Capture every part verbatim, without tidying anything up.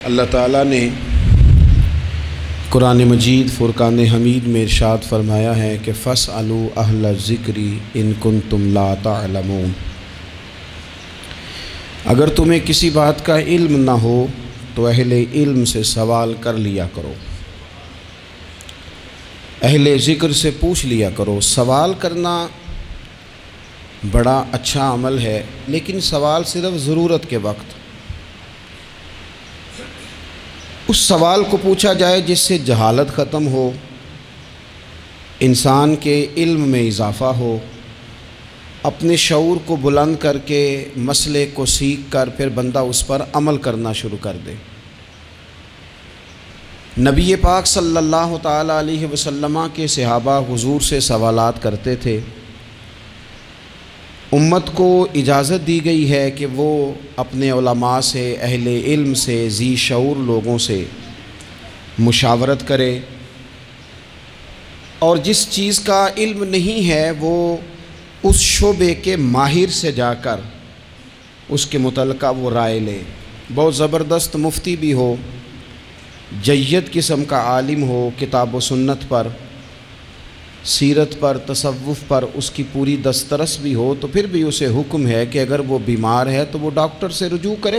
اللہ تعالیٰ نے قرآن مجید فرقان حمید میں ارشاد فرمایا ہے کہ فَاسْأَلُوا أَهْلَ الذِّكْرِ إِن كُنتُمْ لَا تَعْلَمُونَ۔ اگر تمہیں کسی بات کا علم نہ ہو تو اہل علم سے سوال کر لیا کرو، اہل ذکر سے پوچھ لیا کرو۔ سوال کرنا بڑا اچھا عمل ہے، لیکن سوال صرف ضرورت کے وقت اس سوال کو پوچھا جائے جس سے جہالت ختم ہو، انسان کے علم میں اضافہ ہو، اپنے شعور کو بلند کر کے مسئلے کو سیکھ کر پھر بندہ اس پر عمل کرنا شروع کر دے۔ نبی پاک صلی اللہ تعالیٰ علیہ وسلم کے صحابہ حضور سے سوالات کرتے تھے۔ امت کو اجازت دی گئی ہے کہ وہ اپنے علماء سے، اہل علم سے، ذی شعور لوگوں سے مشاورت کرے، اور جس چیز کا علم نہیں ہے وہ اس شعبے کے ماہر سے جا کر اس کے متعلقہ وہ رائے لے۔ بہت زبردست مفتی بھی ہو، جید قسم کا عالم ہو، کتاب و سنت پر، سیرت پر، تصوف پر اس کی پوری دسترس بھی ہو، تو پھر بھی اسے حکم ہے کہ اگر وہ بیمار ہے تو وہ ڈاکٹر سے رجوع کرے،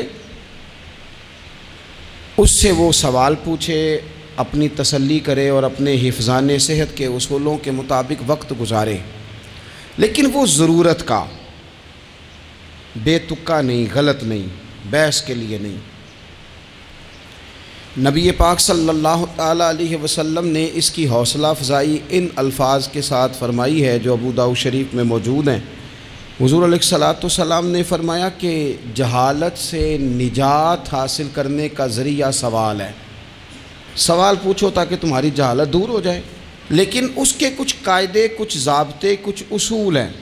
اس سے وہ سوال پوچھے، اپنی تسلی کرے اور اپنے حفظان صحت کے اصولوں کے مطابق وقت گزارے، لیکن وہ ضرورت کا، بے تکا نہیں، غلط نہیں، بحث کے لیے نہیں۔ نبی پاک صلی اللہ تعالیٰ علیہ وسلم نے اس کی حوصلہ افزائی ان الفاظ کے ساتھ فرمائی ہے جو ابو داؤد شریف میں موجود ہیں۔ حضور علیہ الصلوۃ والسلام نے فرمایا کہ جہالت سے نجات حاصل کرنے کا ذریعہ سوال ہے۔ سوال پوچھو تاکہ تمہاری جہالت دور ہو جائے، لیکن اس کے کچھ قاعدے، کچھ ضابطے، کچھ اصول ہیں۔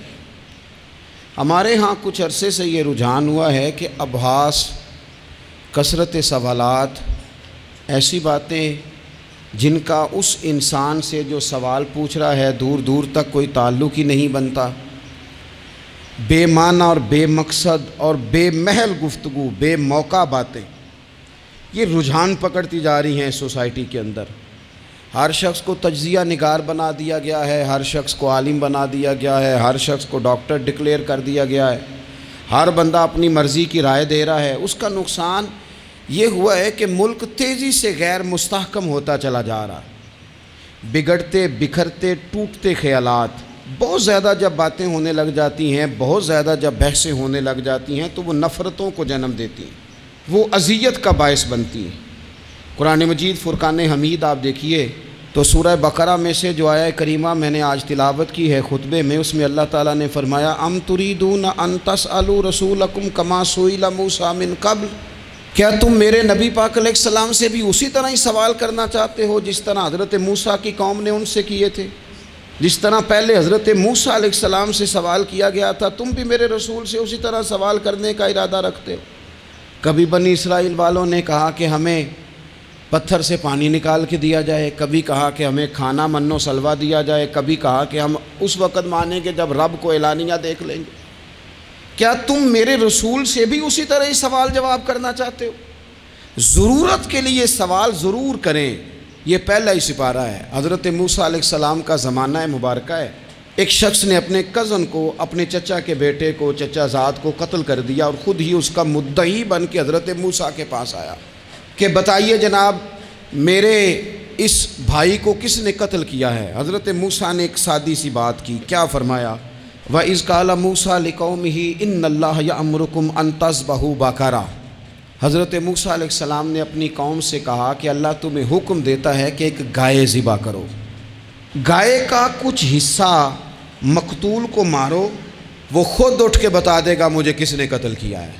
ہمارے ہاں کچھ عرصے سے یہ رجحان ہوا ہے کہ ابحاث، کثرت سوالات، ایسی باتیں جن کا اس انسان سے جو سوال پوچھ رہا ہے دور دور تک کوئی تعلق ہی نہیں بنتا، بے معنی اور بے مقصد اور بے محل گفتگو، بے موقع باتیں، یہ رجحان پکڑتی جا رہی ہیں سوسائٹی کے اندر۔ ہر شخص کو تجزیہ نگار بنا دیا گیا ہے، ہر شخص کو عالم بنا دیا گیا ہے، ہر شخص کو ڈاکٹر ڈکلیئر کر دیا گیا ہے، ہر بندہ اپنی مرضی کی رائے دے رہا ہے۔ اس کا نقصان یہ ہوا ہے کہ ملک تیزی سے غیر مستحکم ہوتا چلا جا رہا ہے۔ بگڑتے، بکھرتے، ٹوٹتے خیالات، بہت زیادہ جب باتیں ہونے لگ جاتی ہیں، بہت زیادہ جب بحثیں ہونے لگ جاتی ہیں تو وہ نفرتوں کو جنم دیتی ہیں، وہ اذیت کا باعث بنتی ہیں۔ قرآن مجید فرقان حمید آپ دیکھیے تو سورہ بقرہ میں سے جو آیہ کریمہ میں نے آج تلاوت کی ہے خطبے میں، اس میں اللہ تعالیٰ نے فرمایا ام تریدون ان تسألوا رسولکم کما سئل موسیٰ من قبل، کیا تم میرے نبی پاک علیہ السلام سے بھی اسی طرح ہی سوال کرنا چاہتے ہو جس طرح حضرت موسیٰ کی قوم نے ان سے کیے تھے؟ جس طرح پہلے حضرت موسیٰ علیہ السلام سے سوال کیا گیا تھا، تم بھی میرے رسول سے اسی طرح سوال کرنے کا ارادہ رکھتے ہو؟ کبھی بنی اسرائیل والوں نے کہا کہ ہمیں پتھر سے پانی نکال کے دیا جائے، کبھی کہا کہ ہمیں کھانا من و سلوہ دیا جائے، کبھی کہا کہ ہم اس وقت مانیں گے جب رب کو اعلانیہ دیکھ لیں گے۔ کیا تم میرے رسول سے بھی اسی طرح ہی سوال جواب کرنا چاہتے ہو؟ ضرورت کے لیے سوال ضرور کریں، یہ پہلا ہی سپارہ ہے۔ حضرت موسیٰ علیہ السلام کا زمانہ مبارکہ ہے، ایک شخص نے اپنے کزن کو، اپنے چچا کے بیٹے کو، چچا زاد کو قتل کر دیا اور خود ہی اس کا مدعی بن کے حضرت موسیٰ کے پاس آیا کہ بتائیے جناب میرے اس بھائی کو کس نے قتل کیا ہے؟ حضرت موسیٰ نے ایک سادی سی بات کی، کیا فرمایا؟ وَإِذْ قَالَ مُوسَىٰ لِقَوْمِهِ إِنَّ اللَّهَ يَأْمُرُكُمْ أَن تَذْبَحُوا بَقَرَةً۔ حضرت موسیٰ علیہ السلام نے اپنی قوم سے کہا کہ اللہ تمہیں حکم دیتا ہے کہ ایک گائے ذبح کرو، گائے کا کچھ حصہ مقتول کو مارو، وہ خود اٹھ کے بتا دے گا مجھے کس نے قتل کیا ہے۔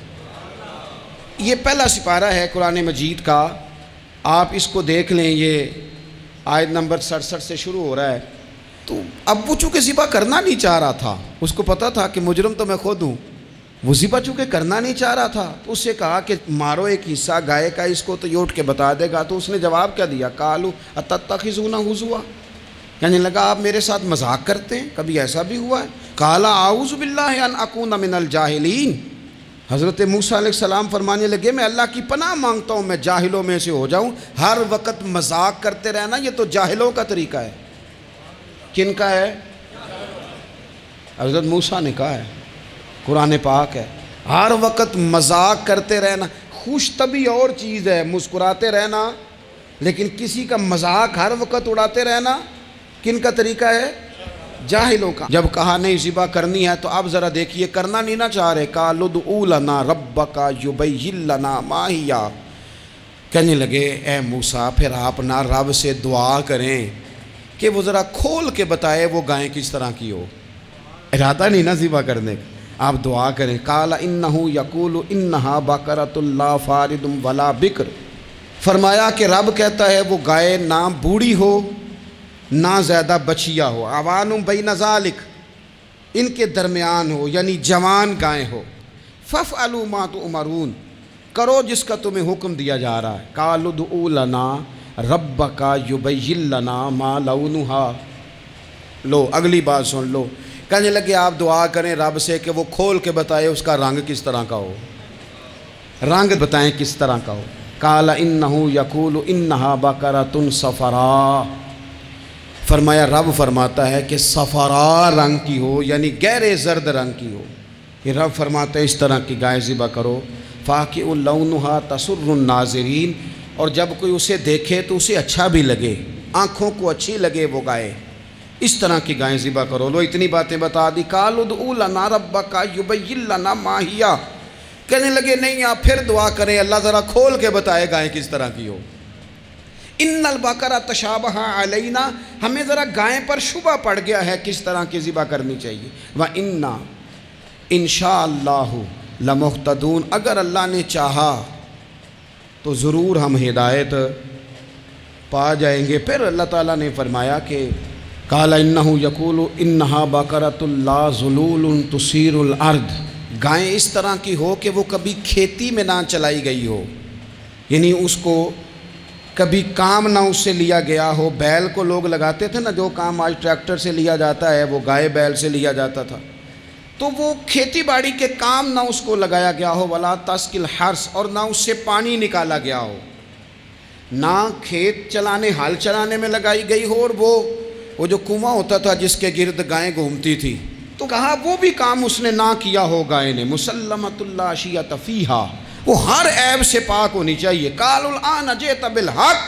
یہ پہلا سپارہ ہے قرآن مجید کا، آپ اس کو دیکھ لیں، یہ آیت نمبر سڑسٹھ سے شروع ہو رہا ہے۔ تو اب وہ چونکہ ذبح کرنا نہیں چاہ رہا تھا، اس کو پتہ تھا کہ مجرم تو میں خود ہوں، وہ ذبح چونکہ کرنا نہیں چاہ رہا تھا تو اس سے کہا کہ مارو ایک حصہ گائے کا، اس کو تو یہ اٹھ کے بتا دے گا۔ تو اس نے جواب کیا دیا؟ قالوا اتتخذون ہزوا، یعنی لگا آپ میرے ساتھ مذاق کرتے ہیں، کبھی ایسا بھی ہوا ہے؟ قال اعوذ باللہ ان اکون من الجاہلین، حضرت موسیٰ علیہ السلام فرمانے لگے میں اللہ کی پناہ مانگتا ہوں میں جاہلوں میں سے ہو جاؤں، ہر وقت مذاق کرتے رہنا یہ تو جاہلوں کا طریقہ ہے۔ کن کا ہے؟ حضرت موسیٰ نے کہا ہے، قرآن پاک ہے، ہر وقت مذاق کرتے رہنا۔ خوش طبعی اور چیز ہے، مسکراتے رہنا، لیکن کسی کا مذاق ہر وقت اڑاتے رہنا کن کا طریقہ ہے؟ جاہلوں کا۔ جب کہا نہیں ذبح کرنی ہے تو اب ذرا دیکھیے کرنا نہیں نہ چاہ رہے، قالوا ادع لنا ربک یبین لنا ما ہی، کہنے لگے اے موسیٰ پھر آپ نہ رب سے دعا کریں کہ وہ ذرا کھول کے بتائے وہ گائیں کس طرح کی ہو۔ ارادہ نہیں نہ ذبح کرنے کا، آپ دعا کریں۔ قال انہ یقول انہا بقرۃ لا فارض ولا بکر، فرمایا کہ رب کہتا ہے وہ گائے نہ بوڑھی ہو نہ زیادہ بچیا ہو، عوان بین ذالک، ان کے درمیان ہو، یعنی جوان گائیں ہو۔ فافعلوا ما تؤمرون، کرو جس کا تمہیں حکم دیا جا رہا ہے۔ قالوا ادع لنا ربک یبین لنا ما لونھا، لو اگلی بات سن لو، کہنے لگے آپ دعا کریں رب سے کہ وہ کھول کے بتائے اس کا رنگ کس طرح کا ہو، رنگ بتائیں کس طرح کا ہو۔ قال انہ یقول انہا بقرۃ صفراء، فرمایا رب فرماتا ہے کہ صفراء رنگ کی ہو، یعنی گہرے زرد رنگ کی ہو۔ یہ رب فرماتا ہے اس طرح کی گائے ذبح کرو۔ فاقع لونھا تسر الناظرین، اور جب کوئی اسے دیکھے تو اسے اچھا بھی لگے، آنکھوں کو اچھی لگے وہ گائے، اس طرح کی گائیں ذبح کرو۔ لو اتنی باتیں بتا دی۔ قالوا ادع لنا ربک یبین لنا ما ہی، کہنے لگے نہیں آپ پھر دعا کریں اللہ ذرا کھول کے بتائے گائیں کس طرح کی ہو۔ ان البقرہ تشابہ علینا، ہمیں ذرا گائیں پر شبہ پڑ گیا ہے کس طرح کی ذبح کرنی چاہیے۔ وَإِنَّا انشاءاللہ لمہتدون، اگر اللہ نے چاہا تو ضرور ہم ہدایت پا جائیں گے۔ پھر اللہ تعالیٰ نے فرمایا کہ قال انہ یقول انہا بقرۃ لا ذلول تثیر الارض، گائیں اس طرح کی ہو کہ وہ کبھی کھیتی میں نہ چلائی گئی ہو، یعنی اس کو کبھی کام نہ اس سے لیا گیا ہو۔ بیل کو لوگ لگاتے تھے نا، جو کام آج ٹریکٹر سے لیا جاتا ہے وہ گائے بیل سے لیا جاتا تھا، تو وہ کھیتی باڑی کے کام نہ اس کو لگایا گیا ہو۔ ولا تسقی الحرث، اور نہ اس سے پانی نکالا گیا ہو، نہ کھیت چلانے ہل چلانے میں لگائی گئی ہو، اور وہ وہ جو کنواں ہوتا تھا جس کے گرد گائیں گھومتی تھی، تو کہا وہ بھی کام اس نے نہ کیا ہو گائے نے۔ مسلمۃ لا شیۃ فیہا، وہ ہر عیب سے پاک ہونی چاہیے۔ قالوا الآن جئت بالحق،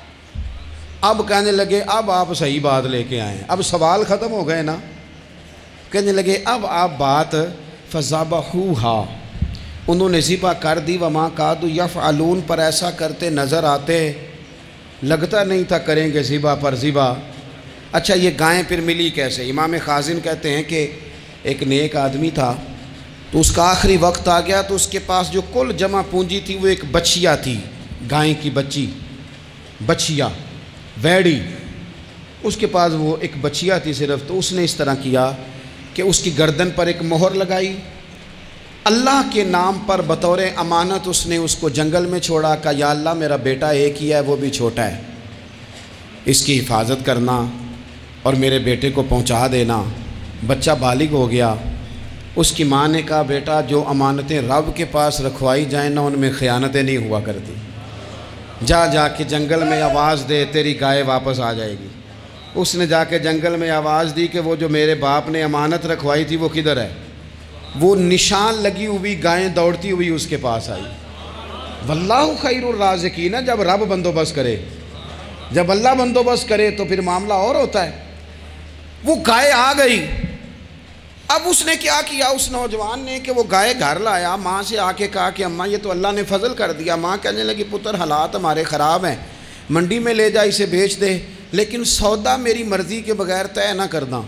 اب کہنے لگے اب آپ صحیح بات لے کے آئیں، اب سوال ختم ہو گئے نا، کہنے لگے اب آپ بات فذبحوہا، انہوں نے ذبح کر دی۔ وما کادوا یفعلون، پر ایسا کرتے نظر آتے، لگتا نہیں تھا کریں گے ذبح پر ذبح۔ اچھا یہ گائیں پھر ملی کیسے؟ امام خازن کہتے ہیں کہ ایک نیک آدمی تھا، تو اس کا آخری وقت آ گیا، تو اس کے پاس جو کل جمع پونجی تھی وہ ایک بچیا تھی، گائیں کی بچی، بچیا ویڑی، اس کے پاس وہ ایک بچیا تھی صرف۔ تو اس نے اس طرح کیا کہ اس کی گردن پر ایک مہر لگائی، اللہ کے نام پر بطور امانت اس نے اس کو جنگل میں چھوڑا، کہا یا اللہ میرا بیٹا ایک ہی ہے وہ بھی چھوٹا ہے، اس کی حفاظت کرنا اور میرے بیٹے کو پہنچا دینا۔ بچہ بالغ ہو گیا، اس کی ماں نے کہا بیٹا جو امانتیں رب کے پاس رکھوائی جائیں نا ان میں خیانتیں نہیں ہوا کرتی، جا جا کے جنگل میں آواز دے تیری گائے واپس آ جائے گی۔ اس نے جا کے جنگل میں آواز دی کہ وہ جو میرے باپ نے امانت رکھوائی تھی وہ کدھر ہے؟ وہ نشان لگی ہوئی گائیں دوڑتی ہوئی اس کے پاس آئی۔ واللہ خیر الرازقین، جب رب بندوبست کرے، جب اللہ بندوبست کرے تو پھر معاملہ اور ہوتا ہے۔ وہ گائے آ گئی، اب اس نے کیا کیا اس نوجوان نے کہ وہ گائے گھر لایا، ماں سے آ کے کہا کہ اماں یہ تو اللہ نے فضل کر دیا۔ ماں کہنے لگی پتر حالات ہمارے خراب ہیں، منڈی میں لے جا اسے بیچ دے، لیکن سودا میری مرضی کے بغیر طے نہ کرنا۔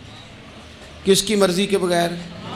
کس کی مرضی کے بغیر؟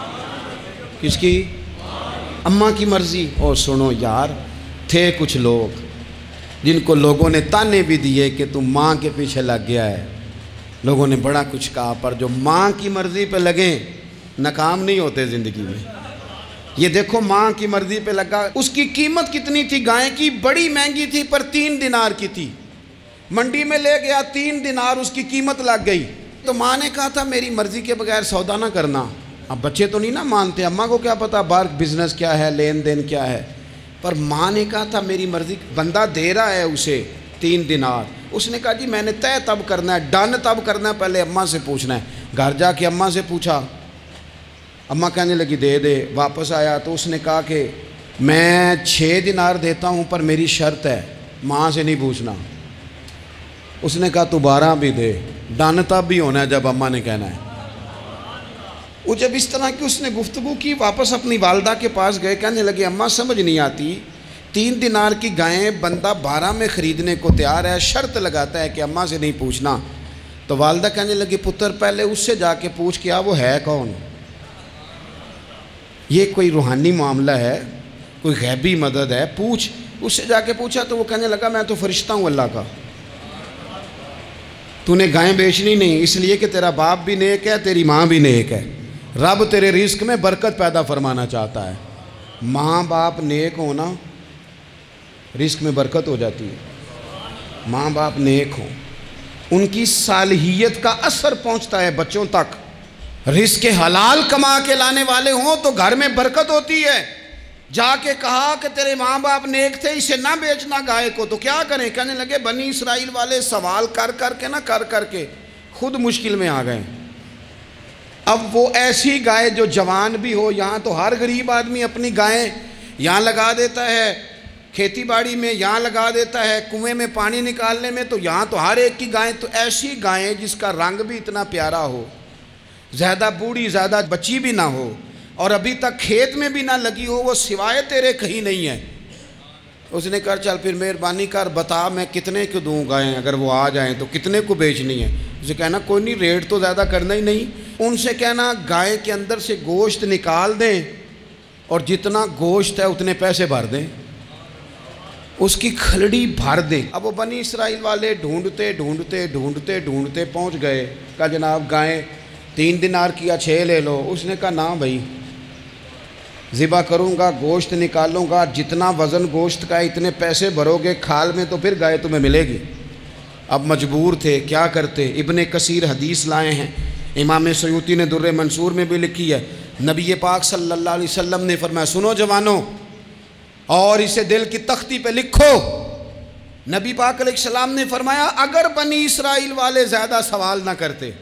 کس کی؟ اماں کی مرضی۔ اور سنو یار، تھے کچھ لوگ جن کو لوگوں نے تانے بھی دیے کہ تم ماں کے پیچھے لگ گیا ہے، لوگوں نے بڑا کچھ کہا، پر جو ماں کی مرضی پہ لگیں ناکام نہیں ہوتے زندگی میں۔ یہ دیکھو ماں کی مرضی پہ لگا، اس کی قیمت کتنی تھی گائے کی؟ بڑی مہنگی تھی، پر تین دینار کی تھی۔ منڈی میں لے گیا، تین دینار اس کی قیمت لگ گئی، تو ماں نے کہا تھا میری مرضی کے بغیر سودا نہ کرنا، اب بچے تو نہیں نا مانتے، اماں کو کیا پتا باہر بزنس کیا ہے، لین دین کیا ہے، پر ماں نے کہا تھا میری مرضی، بندہ دے رہا ہے اسے تین دینار، اس نے کہا جی میں نے طے تب کرنا ہے، ڈن تب کرنا ہے، پہلے اماں سے پوچھنا ہے۔ گھر جا کے اماں سے پوچھا، اماں کہنے لگی دے دے، واپس آیا تو اس نے کہا کہ میں چھ دینار دیتا ہوں پر میری شرط ہے، ماں سے نہیں پوچھنا۔ اس نے کہا تو بارہ بھی دے، ڈن تب بھی ہونا ہے جب اماں نے کہنا ہے۔ وہ جب اس طرح کی اس نے گفتگو کی، واپس اپنی والدہ کے پاس گئے، کہنے لگے اماں سمجھ نہیں آتی، تین دینار کی گائیں بندہ بارہ میں خریدنے کو تیار ہے، شرط لگاتا ہے کہ اماں سے نہیں پوچھنا۔ تو والدہ کہنے لگی پتر پہلے اس سے جا کے پوچھ کیا وہ ہے کون، یہ کوئی روحانی معاملہ ہے، کوئی غیبی مدد ہے، پوچھ۔ اس سے جا کے پوچھا تو وہ کہنے لگا میں تو فرشتہ ہوں اللہ کا، تو نے گائیں بیچنی نہیں، اس لیے کہ تیرا باپ بھی نیک ہے، تیری ماں بھی نیک ہے، رب تیرے رزق میں برکت پیدا فرمانا چاہتا ہے۔ ماں باپ نیک ہونا رزق میں برکت ہو جاتی ہے، ماں باپ نیک ہوں، ان کی صالحیت کا اثر پہنچتا ہے بچوں تک، رزق حلال کما کے لانے والے ہوں تو گھر میں برکت ہوتی ہے۔ جا کے کہا کہ تیرے ماں باپ نیک تھے، اسے نہ بیچنا گائے کو، تو کیا کریں؟ کہنے لگے بنی اسرائیل والے سوال کر کر کے نہ کر کر کے خود مشکل میں آ گئے۔ اب وہ ایسی گائے جو جوان بھی ہو، یہاں تو ہر غریب آدمی اپنی گائیں یہاں لگا دیتا ہے، کھیتی باڑی میں یہاں لگا دیتا ہے، کنویں میں پانی نکالنے میں، تو یہاں تو ہر ایک کی گائیں، تو ایسی گائیں جس کا رنگ بھی اتنا پیارا ہو، زیادہ بوڑھی زیادہ بچی بھی نہ ہو، اور ابھی تک کھیت میں بھی نہ لگی ہو، وہ سوائے تیرے کہیں نہیں ہے۔ اس نے کہا چل پھر مہربانی کر بتا میں کتنے کو دوں گائیں، اگر وہ آ جائیں تو کتنے کو بیچنی ہے؟ اسے کہنا کوئی نہیں، ریٹ تو زیادہ کرنا ہی نہیں، ان سے کہنا گائے کے اندر سے گوشت نکال دیں اور جتنا گوشت ہے اتنے پیسے بھر دیں، اس کی کھلڑی بھر دیں۔ اب وہ بنی اسرائیل والے ڈھونڈتے ڈھونڈتے ڈھونڈتے ڈھونڈتے پہنچ گئے، کہا جناب گائیں تین دینار کیا چھ لے لو۔ اس نے کہا نہ بھائی، ذبح کروں گا، گوشت نکالوں گا، جتنا وزن گوشت کا اتنے پیسے بھرو گے کھال میں تو پھر گائے تمہیں ملے گی۔ اب مجبور تھے، کیا کرتے؟ ابن کثیر حدیث لائے ہیں، امام سیوطی نے در منصور میں بھی لکھی ہے، نبی پاک صلی اللہ علیہ وسلم نے فرمایا سنو جوانوں اور اسے دل کی تختی پہ لکھو، نبی پاک علیہ السلام نے فرمایا اگر بنی اسرائیل والے زیادہ سوال نہ کرتے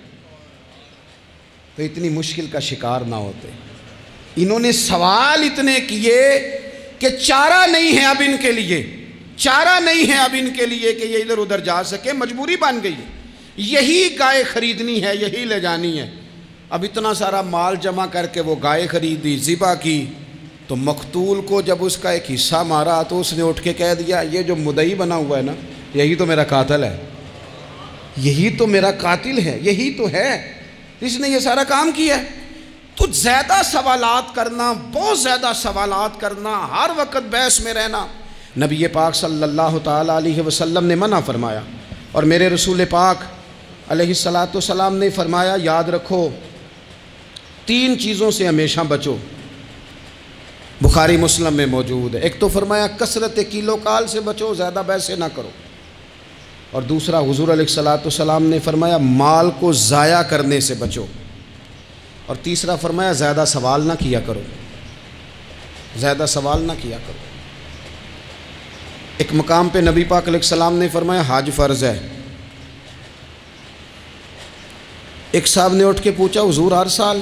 تو اتنی مشکل کا شکار نہ ہوتے۔ انہوں نے سوال اتنے کیے کہ چارہ نہیں ہے اب ان کے لیے، چارہ نہیں ہے اب ان کے لیے کہ یہ ادھر ادھر جا سکے، مجبوری بن گئی، یہی گائے خریدنی ہے، یہی لے جانی ہے۔ اب اتنا سارا مال جمع کر کے وہ گائے خریدی، ذبح کی، تو مقتول کو جب اس کا ایک حصہ مارا تو اس نے اٹھ کے کہہ دیا یہ جو مدعی بنا ہوا ہے نا، یہی تو میرا قاتل ہے، یہی تو میرا قاتل ہے، یہی تو ہے جس نے یہ سارا کام کیا ہے۔ تو زیادہ سوالات کرنا، بہت زیادہ سوالات کرنا، ہر وقت بحث میں رہنا، نبی پاک صلی اللہ تعالیٰ علیہ وسلم نے منع فرمایا، اور میرے رسول پاک علیہ الصلاۃ والسلام نے فرمایا یاد رکھو تین چیزوں سے ہمیشہ بچو، بخاری مسلم میں موجود ہے۔ ایک تو فرمایا کثرت کیلو کال سے بچو، زیادہ بحث نہ کرو، اور دوسرا حضور علیہ الصلاۃ والسلام نے فرمایا مال کو ضائع کرنے سے بچو، اور تیسرا فرمایا زیادہ سوال نہ کیا کرو، زیادہ سوال نہ کیا کرو۔ ایک مقام پہ نبی پاک علیہ السلام نے فرمایا حج فرض ہے، ایک صاحب نے اٹھ کے پوچھا حضور ہر سال؟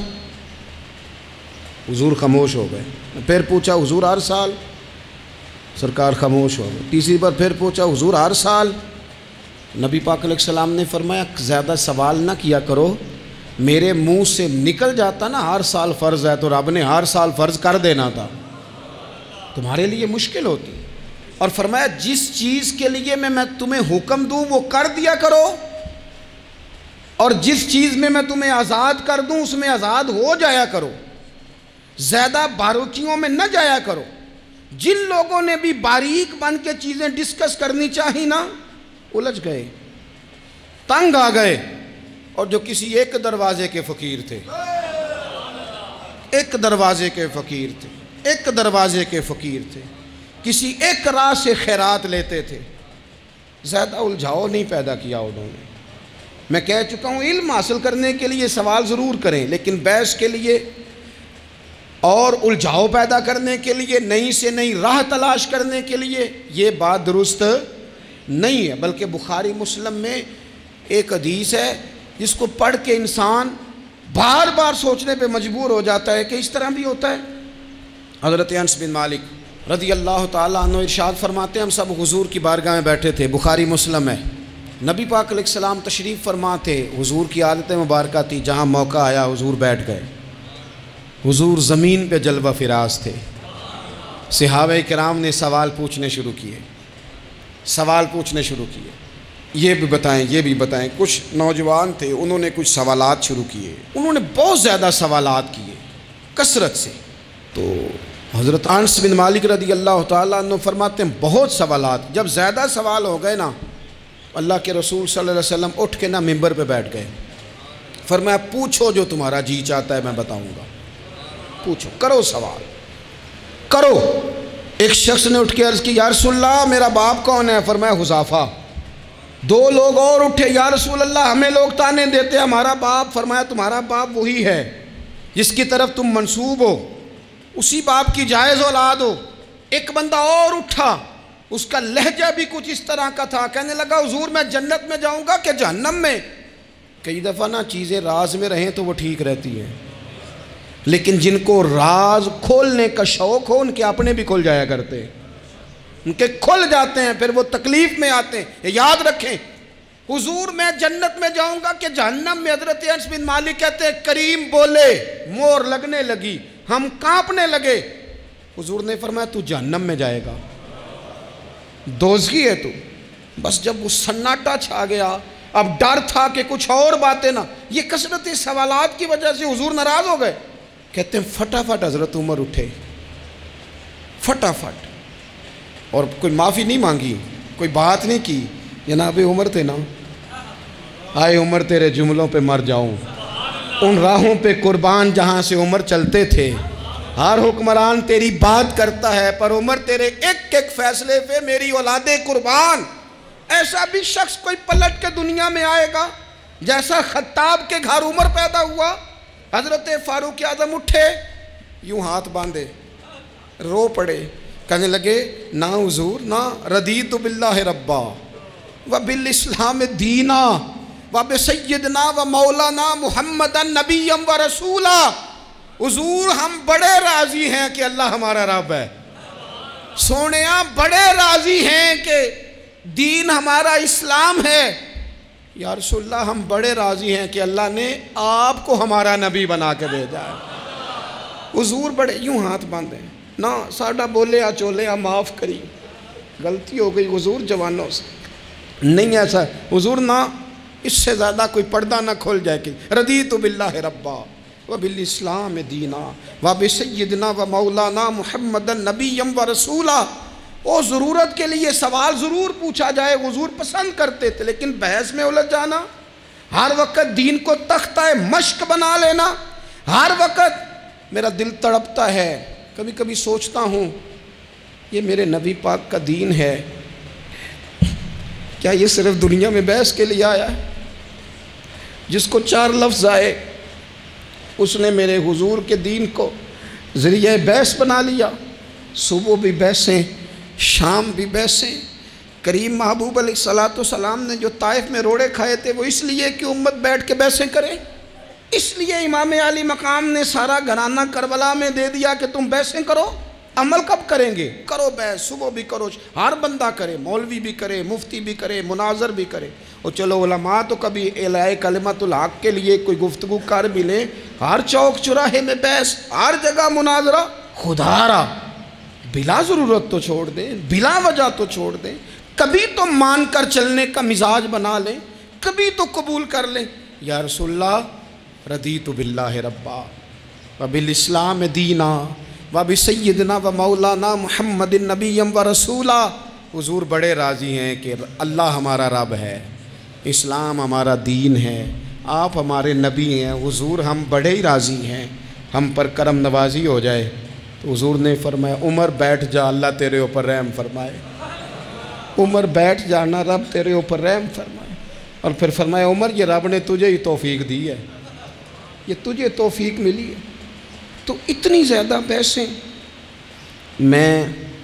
حضور خاموش ہو گئے۔ پھر پوچھا حضور ہر سال؟ سرکار خاموش ہو گئے۔ تیسری بار پھر پوچھا حضور ہر سال؟ نبی پاک علیہ السلام نے فرمایا زیادہ سوال نہ کیا کرو، میرے منہ سے نکل جاتا نا ہر سال فرض ہے تو رب نے ہر سال فرض کر دینا تھا، تمہارے لیے مشکل ہوتی۔ اور فرمایا جس چیز کے لیے میں میں تمہیں حکم دوں وہ کر دیا کرو، اور جس چیز میں میں تمہیں آزاد کر دوں اس میں آزاد ہو جایا کرو، زیادہ باریکیوں میں نہ جایا کرو۔ جن لوگوں نے بھی باریک بن کے چیزیں ڈسکس کرنی چاہی نا، الجھ گئے، تنگ آ گئے، اور جو کسی ایک دروازے کے فقیر تھے، ایک دروازے کے فقیر تھے، ایک دروازے کے فقیر تھے، کسی ایک راہ سے خیرات لیتے تھے، زیادہ الجھاؤ نہیں پیدا کیا انہوں نے۔ میں کہہ چکا ہوں علم حاصل کرنے کے لیے سوال ضرور کریں، لیکن بحث کے لیے اور الجھاؤ پیدا کرنے کے لیے، نئی سے نئی راہ تلاش کرنے کے لیے، یہ بات درست نہیں ہے۔ بلکہ بخاری مسلم میں ایک حدیث ہے جس کو پڑھ کے انسان بار بار سوچنے پہ مجبور ہو جاتا ہے کہ اس طرح بھی ہوتا ہے۔ حضرت انس بن مالک رضی اللہ تعالیٰ عنہ ارشاد فرماتے ہیں، ہم سب حضور کی بارگاہ میں بیٹھے تھے، بخاری مسلم ہے، نبی پاک علیہ السلام تشریف فرما تھے، حضور کی عادت مبارکہ تھی، جہاں موقع آیا حضور بیٹھ گئے۔ حضور زمین پہ جلوہ فراز تھے۔ صحابہ کرام نے سوال پوچھنے شروع کیے سوال پوچھنے شروع کیے یہ بھی بتائیں یہ بھی بتائیں۔ کچھ نوجوان تھے، انہوں نے کچھ سوالات شروع کیے، انہوں نے بہت زیادہ سوالات کیے کثرت سے۔ تو حضرت انس بن مالک رضی اللہ تعالیٰ عنہ فرماتے ہیں بہت سوالات، جب زیادہ سوال ہو گئے نا، اللہ کے رسول صلی اللہ علیہ وسلم اٹھ کے نا ممبر پہ بیٹھ گئے، فرمایا پوچھو جو تمہارا جی چاہتا ہے میں بتاؤں گا، پوچھو، کرو سوال کرو۔ ایک شخص نے اٹھ کے عرض کی یا رسول اللہ میرا باپ کون ہے؟ فرمایا حذیفہ۔ دو لوگ اور اٹھے، یا رسول اللہ ہمیں لوگ تانے دیتے ہمارا باپ۔ فرمایا تمہارا باپ وہی ہے جس کی طرف تم منسوب ہو، اسی باپ کی جائز اولاد ہو۔ ایک بندہ اور اٹھا، اس کا لہجہ بھی کچھ اس طرح کا تھا، کہنے لگا حضور میں جنت میں جاؤں گا کہ جہنم میں؟ کئی دفعہ نا چیزیں راز میں رہیں تو وہ ٹھیک رہتی ہیں، لیکن جن کو راز کھولنے کا شوق ہو ان کے اپنے بھی کھل جایا کرتے ہیں، ان کے کھل جاتے ہیں، پھر وہ تکلیف میں آتے ہیں۔ یاد رکھیں، حضور میں جنت میں جاؤں گا کہ جہنم میں؟ حضرت انس بن مالک کہتے ہیں کریم بولے، مور لگنے لگی، ہم کانپنے لگے۔ حضور نے فرمایا تو جہنم میں جائے گا، دوزخی ہے تو۔ بس جب وہ سناٹا چھا گیا، اب ڈر تھا کہ کچھ اور باتیں نہ، یہ کثرت سوالات کی وجہ سے حضور ناراض ہو گئے۔ کہتے ہیں فٹافٹ حضرت عمر اٹھے، فٹافٹ، اور کوئی معافی نہیں مانگی، کوئی بات نہیں کی۔ جناب عمر تھے نا، آئے عمر تیرے جملوں پہ مر جاؤں، ان راہوں پہ قربان جہاں سے عمر چلتے تھے۔ ہر حکمران تیری بات کرتا ہے، پر عمر تیرے ایک ایک فیصلے پہ میری اولادیں قربان۔ ایسا بھی شخص کوئی پلٹ کے دنیا میں آئے گا جیسا خطاب کے گھر عمر پیدا ہوا۔ حضرت فاروق اعظم اٹھے، یوں ہاتھ باندھے، رو پڑے، کہنے لگے نا حضور نا، رضیت باللہ ربا وبالاسلام دینا وبسیدنا ومولانا محمد نبی و رسولا۔ حضور ہم بڑے راضی ہیں کہ اللہ ہمارا رب ہے، سونیا بڑے راضی ہیں کہ دین ہمارا اسلام ہے۔ یا رسول اللہ ہم بڑے راضی ہیں کہ اللہ نے آپ کو ہمارا نبی بنا کے بھیجا ہے۔ حضور بڑے، یوں ہاتھ باندھے، نہ ساڈا بولے آ چولے آ معاف کری، غلطی ہو گئی حضور جوانوں سے، نہیں ایسا حضور، نہ اس سے زیادہ کوئی پردہ نہ کھول جائے کہ رضیت باللہ ربا وبالاسلام دینا وبسیدنا ومولانا محمد نبی و رسولا۔ وہ ضرورت کے لیے سوال ضرور پوچھا جائے، حضور پسند کرتے تھے، لیکن بحث میں الجھ جانا، ہر وقت دین کو تختہ مشق بنا لینا، ہر وقت میرا دل تڑپتا ہے، کبھی کبھی سوچتا ہوں یہ میرے نبی پاک کا دین ہے، کیا یہ صرف دنیا میں بحث کے لیے آیا ہے؟ جس کو چار لفظ آئے اس نے میرے حضور کے دین کو ذریعہ بحث بنا لیا۔ صبح بھی بحثیں، شام بھی بحثیں۔ کریم محبوب علیہ الصلوۃ والسلام نے جو طائف میں روڑے کھائے تھے وہ اس لیے کہ امت بیٹھ کے بحثیں کرے، اس لیے امام علی مقام نے سارا گھرانہ کربلا میں دے دیا کہ تم بحثیں کرو۔ عمل کب کریں گے؟ کرو بحث، صبح بھی کرو، ہر بندہ کرے، مولوی بھی کرے، مفتی بھی کرے، مناظر بھی کرے، اور چلو علماء تو کبھی اعلاء کلمت الحق کے لیے کوئی گفتگو کر بھی لیں۔ ہر چوک چراہے میں بحث، ہر جگہ مناظرہ، خدا را بلا ضرورت تو چھوڑ دیں، بلا وجہ تو چھوڑ دیں، کبھی تو مان کر چلنے کا مزاج بنا لیں، کبھی تو قبول کر لیں۔ یا رسول اللہ رضیت باللہ ربا وبالاسلام دینا وبسیدنا ومولانا محمد نبی و رسولا۔ حضور بڑے راضی ہیں کہ اللہ ہمارا رب ہے، اسلام ہمارا دین ہے، آپ ہمارے نبی ہیں۔ حضور ہم بڑے ہی راضی ہیں، ہم پر کرم نوازی ہو جائے۔ تو حضور نے فرمایا عمر بیٹھ جا، اللہ تیرے اوپر رحم فرمائے۔ عمر بیٹھ جانا، رب تیرے اوپر رحم فرمائے۔ اور پھر فرمایا عمر یہ رب نے تجھے ہی توفیق دی ہے، یہ تجھے توفیق ملی ہے۔ تو اتنی زیادہ بحثیں. میں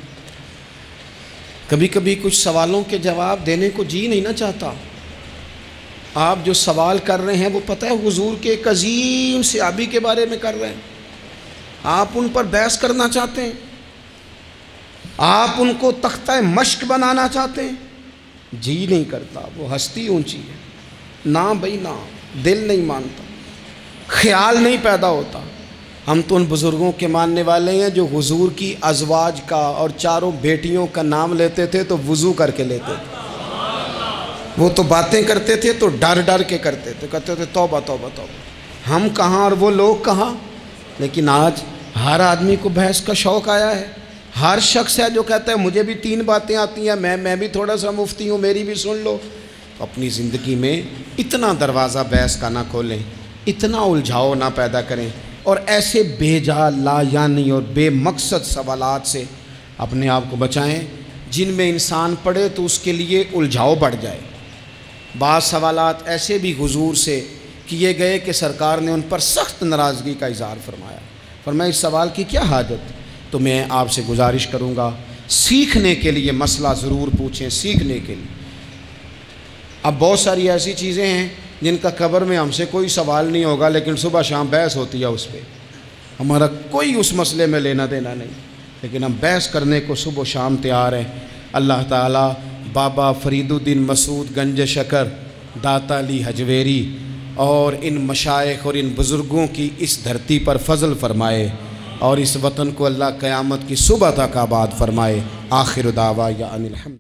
کبھی کبھی کچھ سوالوں کے جواب دینے کو جی نہیں نہ چاہتا. آپ جو سوال کر رہے ہیں وہ پتہ ہے حضور کے ایک عظیم صحابی کے بارے میں کر رہے ہیں. آپ ان پر بحث کرنا چاہتے ہیں, آپ ان کو تختہ مشق بنانا چاہتے ہیں. جی نہیں کرتا, وہ ہستی اونچی ہے. نہ بھائی نہ, دل نہیں مانتا, خیال نہیں پیدا ہوتا. ہم تو ان بزرگوں کے ماننے والے ہیں جو حضور کی ازواج کا اور چاروں بیٹیوں کا نام لیتے تھے تو وضو کر کے لیتے تھے. وہ تو باتیں کرتے تھے تو ڈر ڈر کے کرتے تھے, کہتے تھے توبہ توبہ توبہ. ہم کہاں اور وہ لوگ کہاں. لیکن آج ہر آدمی کو بحث کا شوق آیا ہے. ہر شخص ہے جو کہتا ہے مجھے بھی تین باتیں آتی ہیں, میں میں بھی تھوڑا سا مفتی ہوں, میری بھی سن لو. تو اپنی زندگی میں اتنا دروازہ بحث کا نہ کھولیں, اتنا الجھاؤ نہ پیدا کریں, اور ایسے بے جا لا یعنی اور بے مقصد سوالات سے اپنے آپ کو بچائیں جن میں انسان پڑھے تو اس کے لیے الجھاؤ بڑھ جائے. بعض سوالات ایسے بھی حضور سے کیے گئے کہ سرکار نے ان پر سخت ناراضگی کا اظہار فرمایا. فرمایا اس سوال کی کیا حاجت. تو میں آپ سے گزارش کروں گا سیکھنے کے لیے مسئلہ ضرور پوچھیں, سیکھنے کے لیے. اب بہت ساری ایسی چیزیں ہیں جن کا قبر میں ہم سے کوئی سوال نہیں ہوگا, لیکن صبح شام بحث ہوتی ہے اس پہ. ہمارا کوئی اس مسئلے میں لینا دینا نہیں, لیکن ہم بحث کرنے کو صبح و شام تیار ہیں. اللہ تعالیٰ بابا فرید الدین مسعود گنج شکر, داتا علی حجویری اور ان مشائخ اور ان بزرگوں کی اس دھرتی پر فضل فرمائے, اور اس وطن کو اللہ قیامت کی صبح تک آباد فرمائے. آخر دعوانا ان الحمد